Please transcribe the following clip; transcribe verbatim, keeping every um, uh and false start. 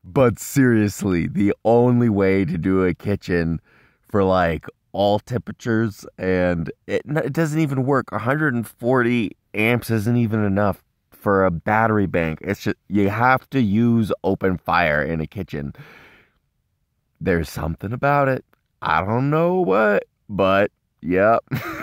But seriously, the only way to do a kitchen for like all temperatures and it, it doesn't even work. one hundred forty amps isn't even enough for a battery bank. It's just you have to use open fire in a kitchen. There's something about it. I don't know what, but yep.